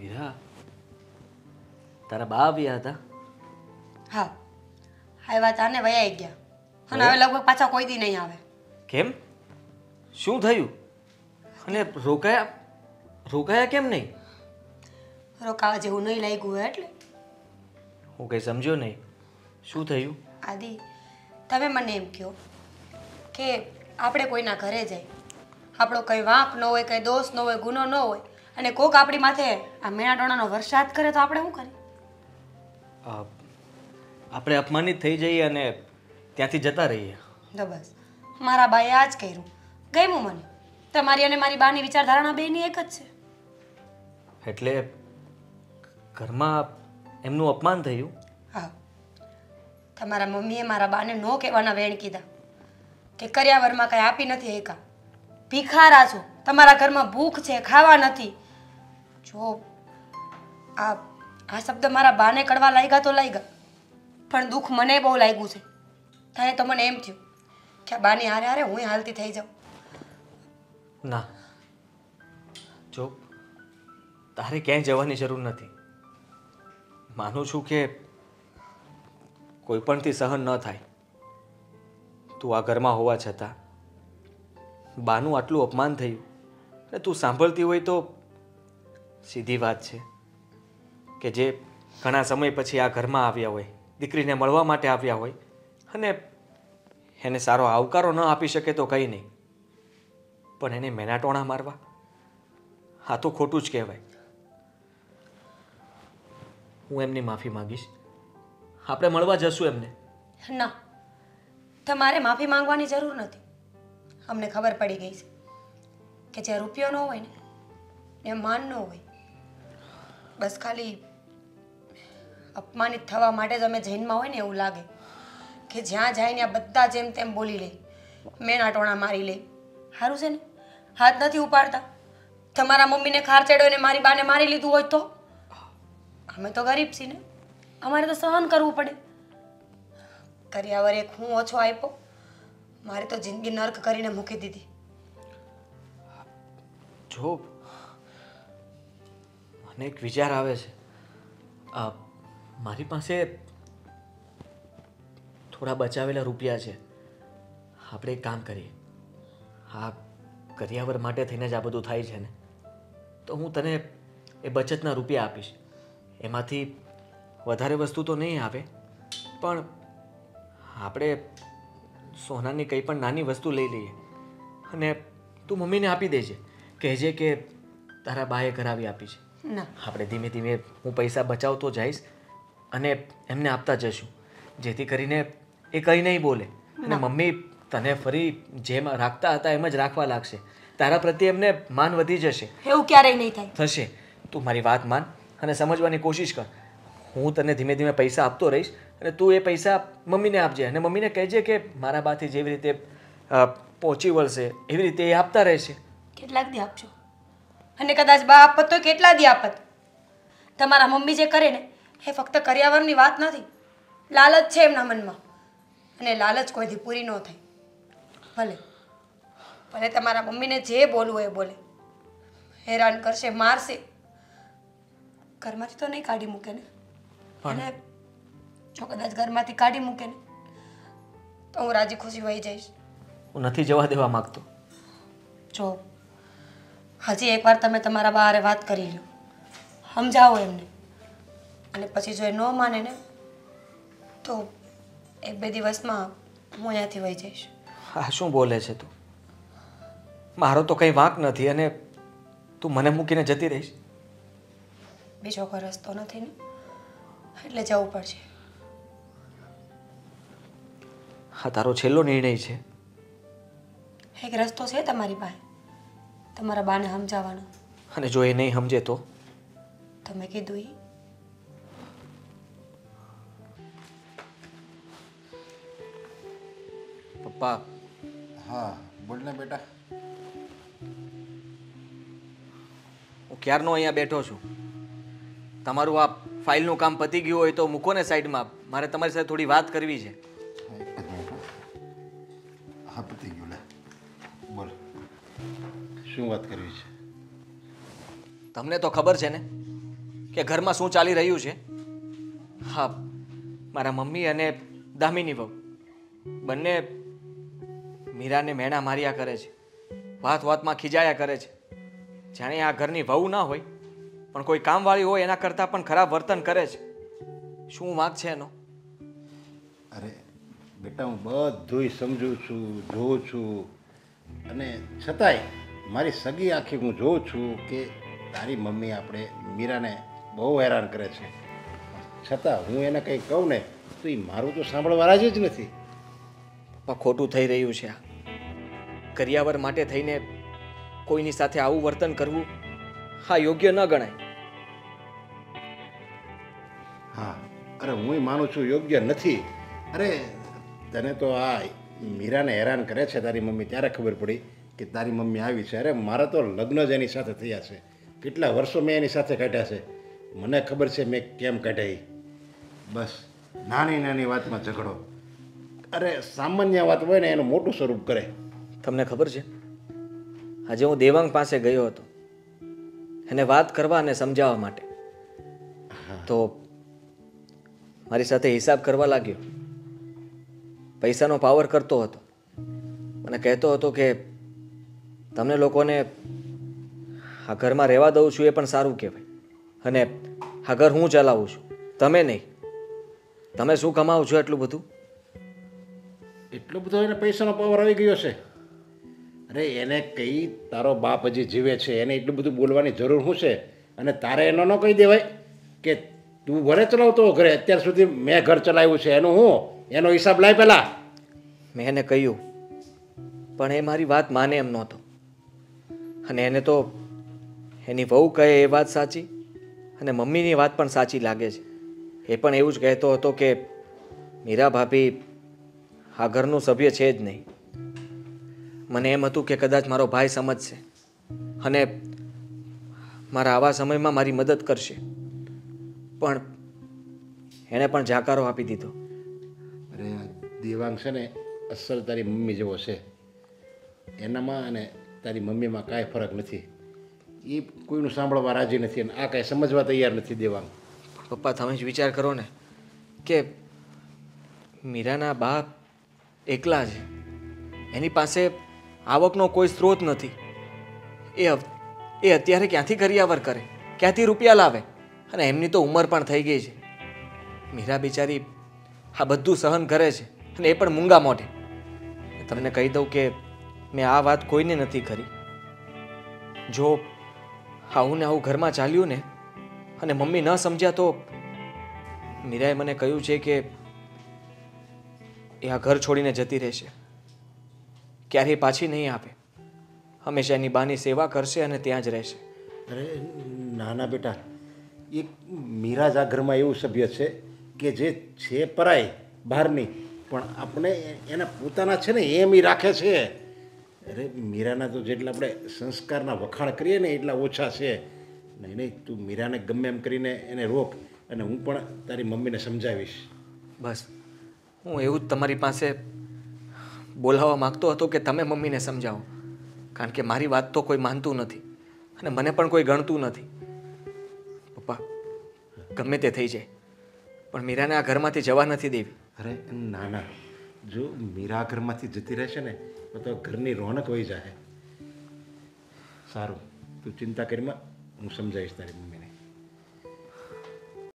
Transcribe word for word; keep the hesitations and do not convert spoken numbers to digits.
હીરા, તારા બા આવ્યા હતા? હા, આવ્યા હતા ને વયા ગયા. અને હવે લગભગ પાછા કોઈ દી નહીં આવે. કેમ? શું થયું? અને રોકાયા રોકાયા કેમ નહીં? રોકાવા જેવું નહીં લાગ્યું હોય એટલે. હું કંઈ સમજ્યો નહીં. શું થયું? આદિ, તમે મને એમ કહો કે આપણે કોઈના ઘરે જઈએ, આપણો કંઈ વાંક ન હોય, કંઈ દોષ ન હોય, ગુનો ન હોય, અને કોક આપણી માથે આ મેણાટોણાનો વરસાદ કરે તો આપણે શું કરીએ? આપણે અપમાનિત થઈ જઈએ અને ત્યાંથી જતા રહીએ. તો બસ મારા બાએ આ જ કર્યું. ગમ્યું મને. તમારી અને મારી બાની વિચારધારણા બેની એક જ છે. એટલે ઘરમાં એમનું અપમાન થયું? હા, તમારા મમ્મીએ મારા બાને નો કહેવાના વેણ કીધા કે કર્યાવરમાં કંઈ આપી નથી એકા, ભિખારા છો, તમારા ઘરમાં ભૂખ છે, ખાવા નથી. જો આ આ શબ્દ મારા બાને કડવા લાગ્યા તો લાગ્યા, પણ દુઃખ મને બહુ લાગ્યું છે. થાય તો મને એમ થયું કે આ બાની હારે હારે હું હાલતી થઈ જાઉં. ના, જો તારે ક્યાંય જવાની જરૂર નથી. માનું છું કે કોઈ પણથી સહન ન થાય. તું આ ઘરમાં હોવા છતાં બાનું આટલું અપમાન થયું અને તું સાંભળતી હોય તો સીધી વાત છે કે જે ઘણા સમય પછી આ ઘરમાં આવ્યા હોય, દીકરીને મળવા માટે આવ્યા હોય અને એને સારો આવકારો ન આપી શકે તો કંઈ નહીં, પણ એને મેનાટોણા મારવા, આ તો ખોટું જ કહેવાય. હું એમની માફી માંગીશ. આપણે મળવા જશું એમને. ના, તમારે માફી માંગવાની જરૂર નથી. અમને ખબર પડી ગઈ છે કે જ્યાં રૂપિયો ન હોય ને ત્યાં માન ન હોય. બસ ખાલી અપમાનિત થવા માટે જ અમે જૈનમાં હોય ને એવું લાગે કે જ્યાં જાય ત્યાં બધા જેમ તેમ બોલી લે, મેણાટોણા મારી લે. સારું છે ને, હાથ નથી ઉપાડતા. તમારા મમ્મીને ખાર ચડ્યો ને મારી બાને મારી લીધું હોય તો? અમે તો ગરીબ છીએ ને, અમારે તો સહન કરવું પડે. કર્યાવર એક હું ઓછો આપ્યો, મારે તો જિંદગી નર્ક કરીને મૂકી દીધી. જો મને એક વિચાર આવે છે. આ મારી પાસે થોડા બચાવેલા રૂપિયા છે. આપણે એક કામ કરીએ. હા, કર્યાવર માટે થઈને જ આ બધું થાય છે ને, તો હું તને એ બચતના રૂપિયા આપીશ. એમાંથી વધારે વસ્તુ તો નહીં આવે, પણ આપણે સોનાની કંઈ પણ નાની વસ્તુ લઈ લઈએ અને તું મમ્મીને આપી દેજે. કહેજે કે તારા બાએ કરાવી આપી છે. ના, આપણે ધીમે ધીમે હું પૈસા બચાવતો જઈશ અને એમને આપતા જશું, જેથી કરીને એ કંઈ નહીં બોલે અને મમ્મી તને ફરી જેમ રાખતા હતા એમ જ રાખવા લાગશે. તારા પ્રત્યે એમને માન વધી જશે. એવું ક્યારેય નહીં થાય. થશે. તું મારી વાત માન અને સમજવાની કોશિશ કર. હું તને ધીમે ધીમે પૈસા આપતો રહીશ અને તું એ પૈસા મમ્મીને આપજે અને મમ્મીને કહેજે કે મારા બાથી જેવી રીતે પહોંચી વળશે એવી રીતે એ આપતા રહેશે. કેટલાક દી આપજો, અને કદાચ બા આપત તો કેટલા દી આપત. તમારા મમ્મી જે કરે ને એ ફક્ત કર્યાવરની વાત નથી, લાલચ છે એમના મનમાં, અને લાલચ કોઈથી પૂરી ન થાય. ભલે ભલે તમારા મમ્મીને જે બોલવું એ બોલે, હેરાન કરશે, મારશે, ઘરમાંથી તો નહીં કાઢી મૂકે ને. અને જો કદાચ ઘરમાંથી કાઢી મૂકે ને તો હું રાજી ખુશી વહી જઈશ. હું નથી જવા દેવા માંગતો. જો હજી એકવાર તમે તમારા બહારે વાત કરી લો, સમજાવો એમને, અને પછી જો એ ન માને ને તો એક બે દિવસમાં હું અહીંયાથી વહી જઈશ. આ શું બોલે છે તું? મારો તો કંઈ વાંક નથી અને તું મને મૂકીને જતી રહીશ? બીજો કોઈ રસ્તો નથી ને, એટલે જવું પડશે. હા, તારો છેલ્લો નિર્ણય છે. એક રસ્તો છે તમારી પાસે, તમારા બાને સમજાવવાનો. અને જો એ નહીં સમજે તો? તમે કીધું એ. પપ્પા. હા બોલ ને બેટા. હું ક્યારનો અહીંયા બેઠો છું. તમારું આ ફાઇલનું કામ પતી ગયું હોય તો મૂકો ને સાઈડમાં. મારે તમારી સાથે થોડી વાત કરવી છે. હા પતી ગયું લે. બોલ, શું વાત કરવી છે? તમને તો ખબર છે ને કે ઘરમાં શું ચાલી રહ્યું છે. હા, મારા મમ્મી અને દામિની વહુ બંને મીરાને મેણા માર્યા કરે છે, વાત વાતમાં ખીજાયા કરે છે, જાણે આ ઘરની વહુ ના હોય પણ કોઈ કામવાળી હોય એના કરતાં પણ ખરાબ વર્તન કરે છે. શું વાંક છે એનો? અરે બેટા, હું બધુંય સમજું છું, જોઉં છું, અને છતાંય મારી સગી આંખે હું જોઉં છું કે તારી મમ્મી આપણે મીરાને બહુ હેરાન કરે છે. છતાં હું એને કંઈ કહું ને તો એ મારું તો સાંભળવા રાજી જ નથી. પણ ખોટું થઈ રહ્યું છે આ. કરિયાવર માટે થઈને કોઈની સાથે આવું વર્તન કરવું હા યોગ્ય ન ગણાય. હા, અરે હું માનું છું યોગ્ય નથી. અરે તને તો આ મીરાને હેરાન કરે છે તારી મમ્મી ત્યારે ખબર પડી કે તારી મમ્મી આવી છે. અરે મારા તો લગ્ન જ એની સાથે થયા છે, કેટલા વર્ષો મેં એની સાથે કાઢ્યા છે. મને ખબર છે મેં કેમ કાઢ્યા. બસ નાની નાની વાતમાં ઝઘડો. અરે સામાન્ય વાત હોય ને એનું મોટું સ્વરૂપ કરે. તમને ખબર છે, આજે હું દેવાંગ પાસે ગયો હતો એને વાત કરવા અને સમજાવવા માટે. તો મારી સાથે હિસાબ કરવા લાગ્યો, પૈસાનો પાવર કરતો હતો. મને કહેતો હતો કે તમને લોકોને આ ઘરમાં રહેવા દઉં છું એ પણ સારું કહેવાય, અને આ ઘર હું ચલાવું છું, તમે નહીં. તમે શું કમાવો છો એટલું બધું? એટલો બધો એને પૈસાનો પાવર આવી ગયો છે. અરે એને કહી તારો બાપ હજી જીવે છે, એને એટલું બધું બોલવાની જરૂર શું છે? અને તારે એનો ન કહી દેવાય કે તું ઘરે ચલાવતો ઘરે, અત્યાર સુધી મેં ઘર ચલાવ્યું છે, એનું હું એનો હિસાબ લાય પહેલાં. મેં એને કહ્યું પણ એ મારી વાત માને એમ નહોતો. અને એને તો એની વહુ કહે એ વાત સાચી અને મમ્મીની વાત પણ સાચી લાગે છે. એ પણ એવું જ કહેતો હતો કે મીરા ભાભી આ ઘરનું સભ્ય છે જ નહીં. મને એમ હતું કે કદાચ મારો ભાઈ સમજશે અને મારા આવા સમયમાં મારી મદદ કરશે, પણ એણે પણ જાકારો આપી દીધો. અરે દેવાંગ છે ને અસલ તારી મમ્મી જેવો છે. એનામાં અને તારી મમ્મીમાં કાંઈ ફરક નથી. એ કોઈનું સાંભળવા રાજી નથી અને આ કાંઈ સમજવા તૈયાર નથી દેવાંગ. પપ્પા, તમે જ વિચાર કરો ને કે મીરાના બાપ એકલા છે, એની પાસે આવકનો કોઈ સ્ત્રોત નથી. એ એ અત્યારે ક્યાંથી કરિયાવર કરે, ક્યાંથી રૂપિયા લાવે? અને એમની તો ઉંમર પણ થઈ ગઈ છે. મીરા બિચારી આ બધું સહન કરે છે અને એ પણ મૂંગા મોઢે. તમને કહી દઉં કે મેં આ વાત કોઈને નથી કરી. જો આવું ને આવું ઘરમાં ચાલ્યું ને અને મમ્મી ન સમજ્યા તો મીરાએ મને કહ્યું છે કે એ આ ઘર છોડીને જતી રહેશે, ક્યારેય પાછી નહીં આવે. હંમેશા એની બાની સેવા કરશે અને ત્યાં જ રહેશે. અરે નાના બેટા, એક મીરા જ આ ઘરમાં એવું સભ્ય છે કે જે છે પરાય બહારની, પણ આપણે એના પોતાના છે ને એમ એ રાખે છે. અરે મીરાના તો જેટલા આપણે સંસ્કારના વખાણ કરીએ ને એટલા ઓછા છે. નહીં નહીં, તું મીરાને ગમે એમ કરીને એને રોક, અને હું પણ તારી મમ્મીને સમજાવીશ. બસ હું એવું જ તમારી પાસે બોલાવવા માગતો હતો કે તમે મમ્મીને સમજાવો, કારણ કે મારી વાત તો કોઈ માનતું નથી અને મને પણ કોઈ ગણતું નથી. પપ્પા, ગમે તે થઈ જાય પણ મીરાને આ ઘરમાંથી જવા નથી દેવી. અરે ના ના, જો મીરા ઘરમાંથી જતી રહેશે ને તો ઘરની રોનક વહી જાય. સારું, તું ચિંતા કરીમાં, હું સમજાવીશ તારી મમ્મીને.